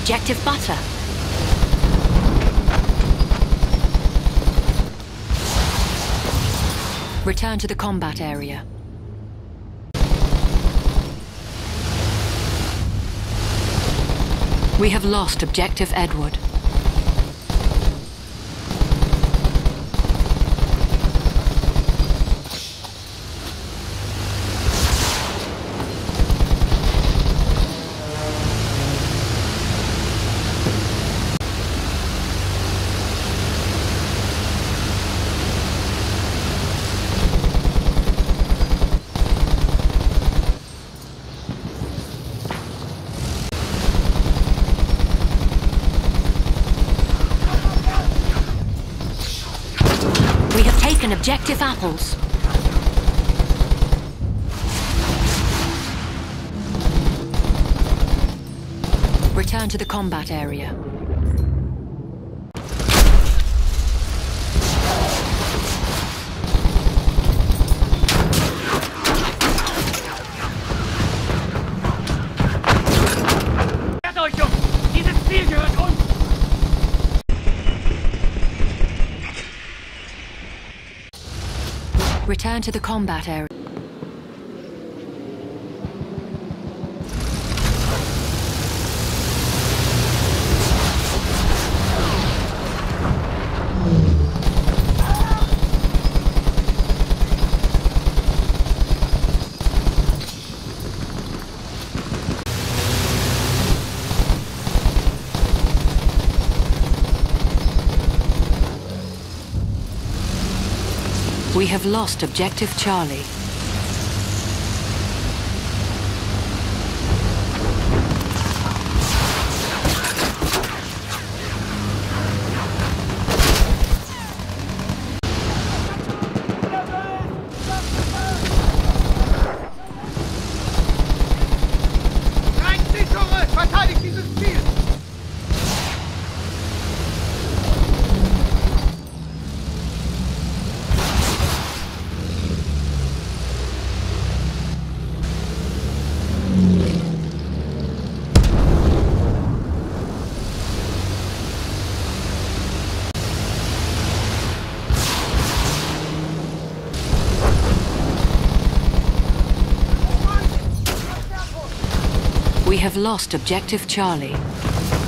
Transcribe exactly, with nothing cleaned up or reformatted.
Objective butter. Return to the combat area. We have lost Objective Edward. Objective apples. Return to the combat area. Dieses Ziel gehört uns! Return to the combat area. We have lost Objective Charlie. Verteidigt dieses Ziel! We have lost Objective Charlie.